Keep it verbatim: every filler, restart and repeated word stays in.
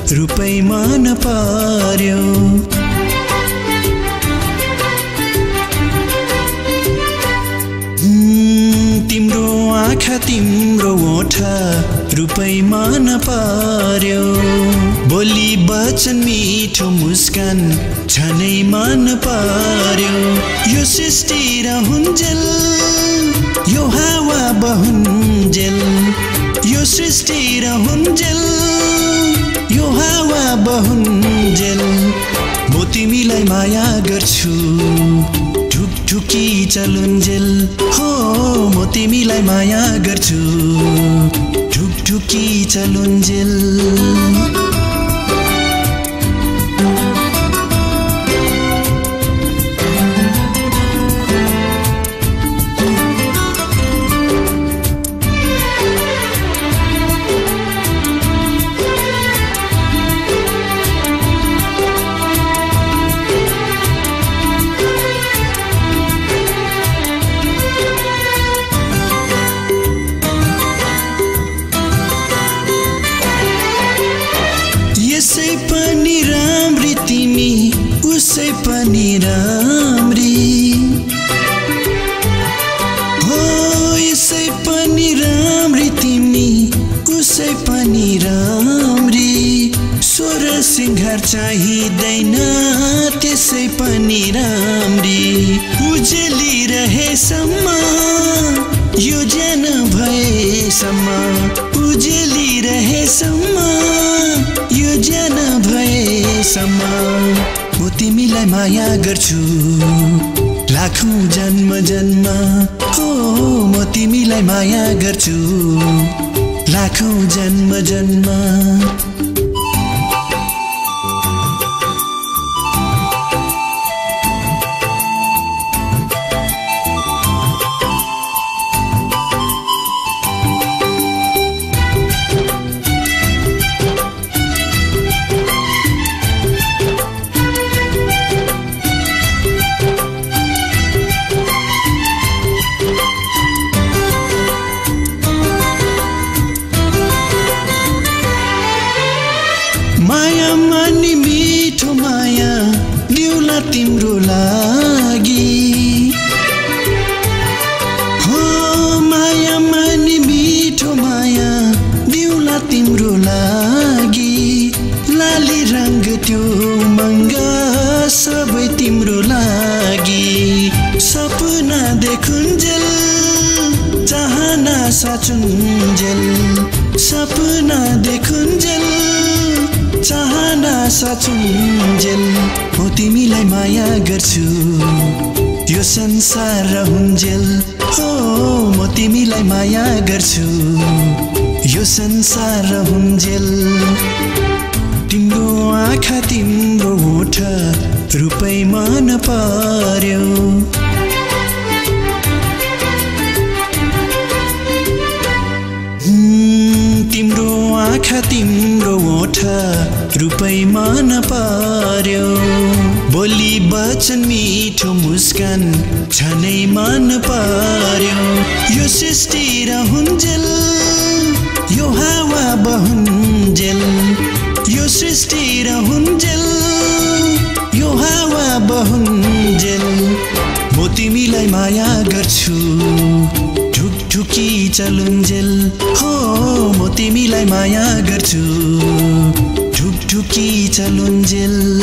रुपैमा नपार्यो तिम्रो आँखा तिम्रो ओठ रुपैमा नपार्यो बोली वचन मिठो मुस्कान छनैमा नपार्यो यो सृष्टि रहन्जेल यो हावा बहन्जेल यो सृष्टि रहन्जेल यो हावा बहन्जेल म तिमीलाई माया गर्छु ठुकी चलुन्जेल हो म तिमीलाई माया गर्छु ठुकी चलुन्जेल यसै पनि राम्री तिमी उसै पनि राम्री हो यसै पनि राम्री तिमी उसै पनि राम्री स्वर सिंगार चाहिँदैन त्यसै पनि राम्री उजेली रहेसम्म यो ज्यान भएसम्म उजेली रहेसम्म यो ज्यान भएसम्म म तिमीलाई माया गर्छु लाखौं जन्म जन्म हो म तिमीलाई माया गर्छु लाखौं जन्म जन्म माया मानी मिठो माया दिउला तिम्रो लागि हो माया मानी मिठो माया दिउला तिम्रो लागि लाली रंग त्यो मंगा सबै तिम्रो लागि सपना देखुन्जेल चाहना साचुन्जेल सपना देखुन्जेल चाहना साचुन्जेल म तिमीलाई माया गर्छु यो संसार रहन्जेल हो म तिमीलाई माया गर्छु यो संसार रहन्जेल तिम्रो आँखा तिम्रो ओठ रुपैमा नपार्यो तिम्रो आँखा तिम्रो ओठ रुपैमा नपार्यो बोली वचन मिठो मुस्कान छनैमा नपार्यो यो सृष्टि रहन्जेल यो हावा बहन्जेल यो सृष्टि रहन्जेल यो हावा बहन्जेल म तिमीलाई माया गर्छु ठुकी चलुन्जेल हो म तिमीलाई माया गर्छु ठुकी चलुन्जेल